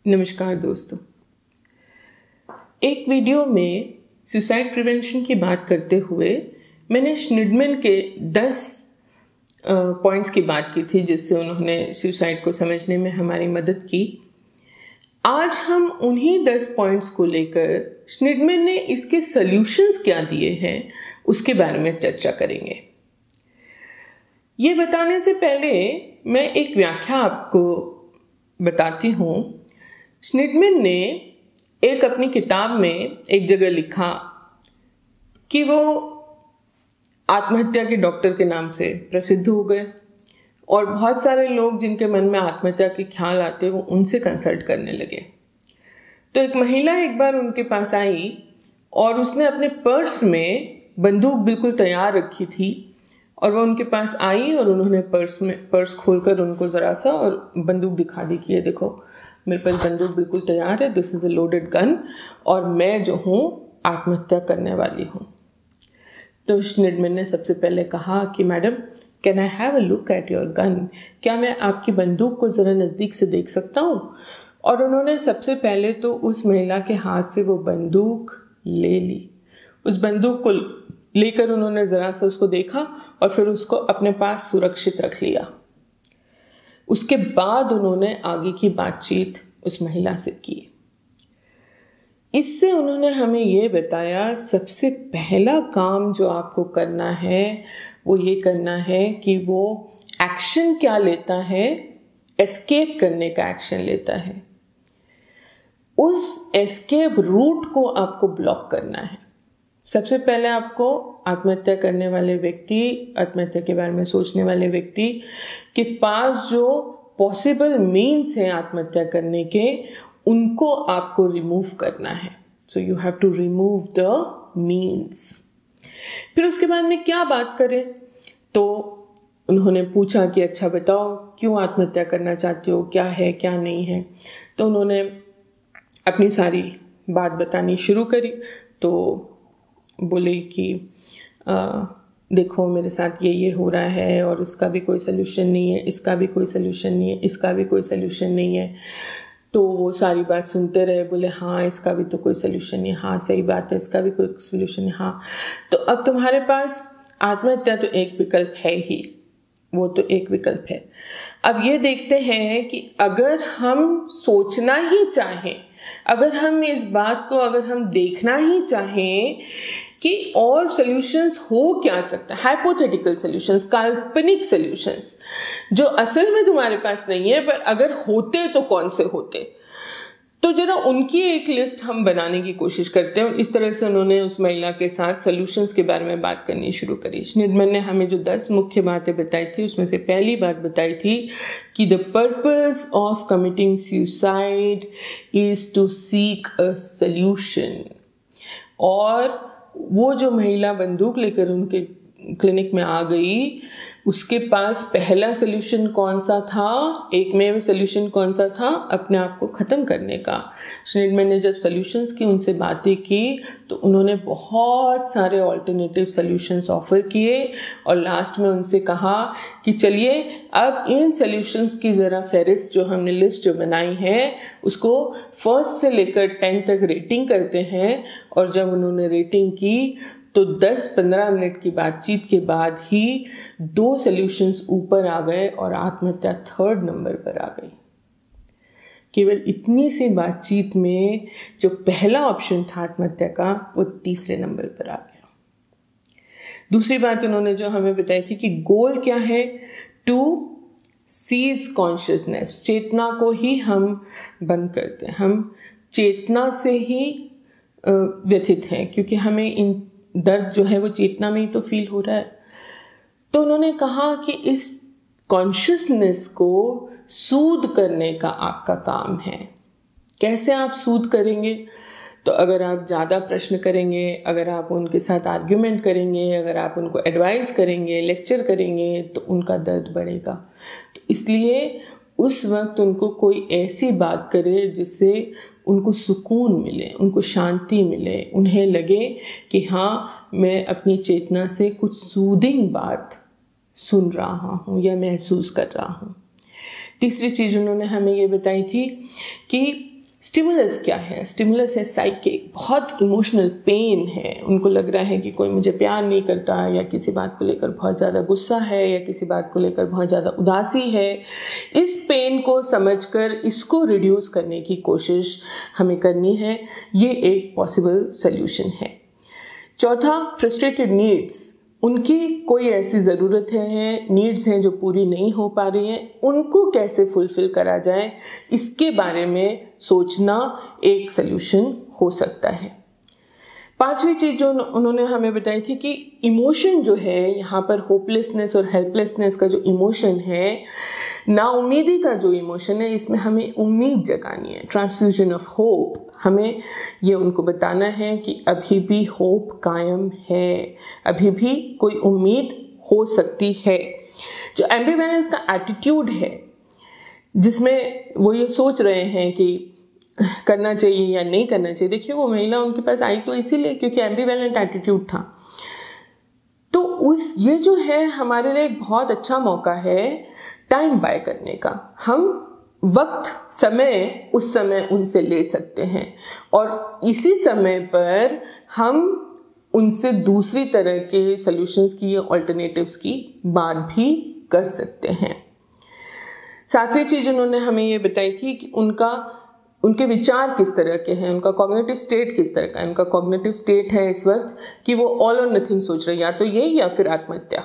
नमस्कार दोस्तों। एक वीडियो में सुसाइड प्रिवेंशन की बात करते हुए मैंने श्निडमैन के 10 पॉइंट्स की बात की थी जिससे उन्होंने सुसाइड को समझने में हमारी मदद की। आज हम उन्हीं 10 पॉइंट्स को लेकर श्निडमैन ने इसके सॉल्यूशंस क्या दिए हैं उसके बारे में चर्चा करेंगे। ये बताने से पहले मैं एक व्याख्या आपको बताती हूँ। श्निडमैन ने एक अपनी किताब में एक जगह लिखा कि वो आत्महत्या के डॉक्टर के नाम से प्रसिद्ध हो गए और बहुत सारे लोग जिनके मन में आत्महत्या के ख्याल आते वो उनसे कंसल्ट करने लगे। तो एक महिला एक बार उनके पास आई और उसने अपने पर्स में बंदूक बिल्कुल तैयार रखी थी और वो उनके पास आई और उन्होंने पर्स खोलकर उनको ज़रा सा और बंदूक दिखा दी कि ये देखो मेरे पास बंदूक बिल्कुल तैयार है, this is a loaded gun और मैं जो हूँ आत्महत्या करने वाली हूँ। तो श्निडमैन ने सबसे पहले कहा कि madam can I have a look at your gun, क्या मैं आपकी बंदूक को ज़रा नज़दीक से देख सकता हूँ। और उन्होंने सबसे पहले तो उस महिला के हाथ से वो बंदूक ले ली। उस बंदूक को लेकर उन्होंने ज़रा सा उसको देखा और फिर उसको अपने पास सुरक्षित रख लिया। उसके बाद उन्होंने आगे की बातचीत उस महिला से की। इससे उन्होंने हमें ये बताया सबसे पहला काम जो आपको करना है वो ये करना है कि वो एक्शन क्या लेता है, एस्केप करने का एक्शन लेता है। उस एस्केप रूट को आपको ब्लॉक करना है। सबसे पहले आपको आत्महत्या करने वाले व्यक्ति, आत्महत्या के बारे में सोचने वाले व्यक्ति के पास जो पॉसिबल मीन्स हैं आत्महत्या करने के, उनको आपको रिमूव करना है। So you have to remove the means. फिर उसके बाद में क्या बात करें, तो उन्होंने पूछा कि अच्छा बताओ क्यों आत्महत्या करना चाहते हो, क्या है क्या नहीं है। तो उन्होंने अपनी सारी बात बतानी शुरू करी। तो बोले कि देखो मेरे साथ ये हो रहा है और इसका भी कोई सलूशन नहीं है, इसका भी कोई सलूशन नहीं है, इसका भी कोई सलूशन नहीं है। तो वो सारी बात सुनते रहे। बोले हाँ इसका भी तो कोई सलूशन नहीं है, हाँ सही बात है इसका भी कोई सलूशन है, हाँ। तो अब तुम्हारे पास आत्महत्या तो एक विकल्प है ही, वो तो एक विकल्प है। अब ये देखते हैं कि अगर हम सोचना ही चाहें, अगर हम इस बात को अगर हम देखना ही चाहें कि और सॉल्यूशंस हो क्या सकता है, हाइपोथेटिकल सॉल्यूशंस, काल्पनिक सॉल्यूशंस जो असल में तुम्हारे पास नहीं है पर अगर होते तो कौन से होते, तो जरा उनकी एक लिस्ट हम बनाने की कोशिश करते हैं। और इस तरह से उन्होंने उस महिला के साथ सॉल्यूशंस के बारे में बात करनी शुरू करी। श्निडमैन ने हमें जो 10 मुख्य बातें बताई थी उसमें से पहली बात बताई थी कि the purpose of committing suicide is to seek a solution. और वो जो महिला बंदूक लेकर उनके क्लिनिक में आ गई, उसके पास पहला सॉल्यूशन कौन सा था, एकमेव सॉल्यूशन कौन सा था, अपने आप को ख़त्म करने का। श्निडमैन ने जब सॉल्यूशंस की उनसे बातें की तो उन्होंने बहुत सारे ऑल्टरनेटिव सॉल्यूशंस ऑफर किए और लास्ट में उनसे कहा कि चलिए अब इन सॉल्यूशंस की ज़रा फहरिस्त जो हमने लिस्ट जो बनाई है उसको 1 से लेकर 10 तक रेटिंग करते हैं। और जब उन्होंने रेटिंग की तो 10-15 मिनट की बातचीत के बाद ही 2 सॉल्यूशंस ऊपर आ गए और आत्महत्या 3rd नंबर पर आ गई। केवल इतनी सी बातचीत में जो पहला ऑप्शन था आत्महत्या का वो 3रे नंबर पर आ गया। दूसरी बात उन्होंने जो हमें बताई थी कि गोल क्या है, टू सीज कॉन्शियसनेस, चेतना को ही हम बंद करते हैं। हम चेतना से ही व्यथित हैं क्योंकि हमें इन दर्द जो है वो चेतना में ही तो फील हो रहा है। तो उन्होंने कहा कि इस कॉन्शियसनेस को सूद करने का आपका काम है। कैसे आप सूद करेंगे, तो अगर आप ज़्यादा प्रश्न करेंगे, अगर आप उनके साथ आर्ग्यूमेंट करेंगे, अगर आप उनको एडवाइस करेंगे, लेक्चर करेंगे तो उनका दर्द बढ़ेगा। तो इसलिए उस वक्त उनको कोई ऐसी बात करे जिससे उनको सुकून मिले, उनको शांति मिले, उन्हें लगे कि हाँ मैं अपनी चेतना से कुछ सूदिंग बात सुन रहा हूँ या महसूस कर रहा हूँ। तीसरी चीज़ उन्होंने हमें ये बताई थी कि स्टिमुलस क्या है? स्टिमुलस है साइकिक, बहुत इमोशनल पेन है। उनको लग रहा है कि कोई मुझे प्यार नहीं करता, या किसी बात को लेकर बहुत ज़्यादा गुस्सा है, या किसी बात को लेकर बहुत ज़्यादा उदासी है। इस पेन को समझकर इसको रिड्यूस करने की कोशिश हमें करनी है। ये एक पॉसिबल सल्यूशन है। चौथा, फ्रस्ट्रेटेड नीड्स। उनकी कोई ऐसी ज़रूरतें हैं, नीड्स हैं जो पूरी नहीं हो पा रही हैं, उनको कैसे फुलफ़िल करा जाए, इसके बारे में सोचना एक सल्यूशन हो सकता है। पांचवी चीज़ जो उन्होंने हमें बताई थी कि इमोशन जो है यहाँ पर, होपलेसनेस और हेल्पलेसनेस का जो इमोशन है, नाउम्मीदी का जो इमोशन है, इसमें हमें उम्मीद जगानी है, ट्रांसफ्यूजन ऑफ होप। हमें ये उनको बताना है कि अभी भी होप कायम है, अभी भी कोई उम्मीद हो सकती है। जो एम्बिवैलेंस का एटीट्यूड है, जिसमें वो ये सोच रहे हैं कि करना चाहिए या नहीं करना चाहिए। देखिए, वो महिला उनके पास आई तो इसीलिए क्योंकि एम्बिवैलेंट एटीट्यूड था। तो ये जो है हमारे लिए एक बहुत अच्छा मौका है टाइम बाय करने का। हम वक्त, समय, उस समय उनसे ले सकते हैं और इसी समय पर हम उनसे दूसरी तरह के सॉल्यूशंस की या ऑल्टरनेटिव्स की बात भी कर सकते हैं। सातवीं चीज़ उन्होंने हमें ये बताई थी कि उनके विचार किस तरह के हैं, उनका कॉग्निटिव स्टेट किस तरह का है। उनका कॉग्निटिव स्टेट है इस वक्त कि वो ऑल और नथिंग सोच रहे हैं, या तो ये या फिर आत्महत्या।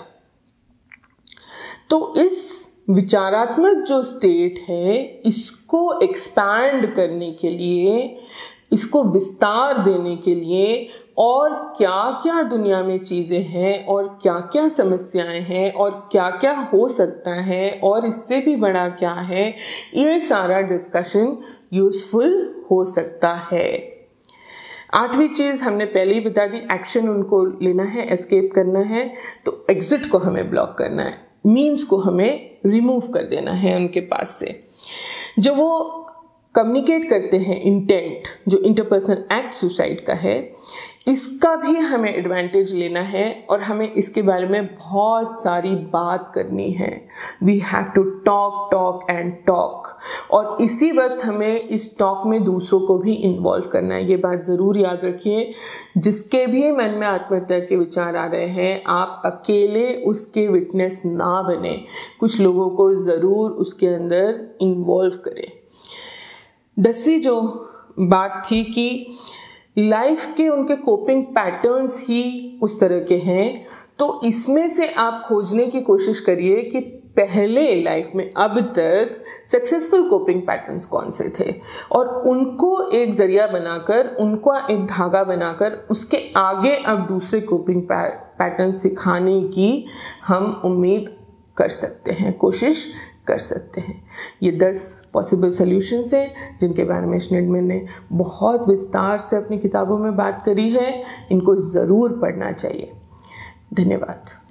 तो इस विचारात्मक जो स्टेट है, इसको एक्सपैंड करने के लिए, इसको विस्तार देने के लिए, और क्या क्या दुनिया में चीज़ें हैं और क्या क्या समस्याएं हैं और क्या क्या हो सकता है और इससे भी बड़ा क्या है, ये सारा डिस्कशन यूजफुल हो सकता है। आठवीं चीज़ हमने पहले ही बता दी, एक्शन उनको लेना है, एस्केप करना है, तो एग्जिट को हमें ब्लॉक करना है, मीन्स को हमें रिमूव कर देना है उनके पास से। जो वो कम्युनिकेट करते हैं इंटेंट, जो इंटरपर्सनल एक्ट सुसाइड का है, इसका भी हमें एडवांटेज लेना है और हमें इसके बारे में बहुत सारी बात करनी है। We have to talk talk and talk, और इसी वक्त हमें इस टॉक में दूसरों को भी इन्वॉल्व करना है। ये बात ज़रूर याद रखिए, जिसके भी मन में आत्महत्या के विचार आ रहे हैं, आप अकेले उसके विटनेस ना बने, कुछ लोगों को ज़रूर उसके अंदर इन्वॉल्व करें। 10वीं जो बात थी कि लाइफ के उनके कोपिंग पैटर्न्स ही उस तरह के हैं, तो इसमें से आप खोजने की कोशिश करिए कि पहले लाइफ में अब तक सक्सेसफुल कोपिंग पैटर्न्स कौन से थे, और उनको एक जरिया बनाकर, उनको एक धागा बनाकर उसके आगे अब दूसरे कोपिंग पैटर्न सिखाने की हम उम्मीद कर सकते हैं, कोशिश कर सकते हैं। ये 10 पॉसिबल सॉल्यूशंस हैं जिनके बारे में श्नेडमैन ने बहुत विस्तार से अपनी किताबों में बात करी है। इनको ज़रूर पढ़ना चाहिए। धन्यवाद।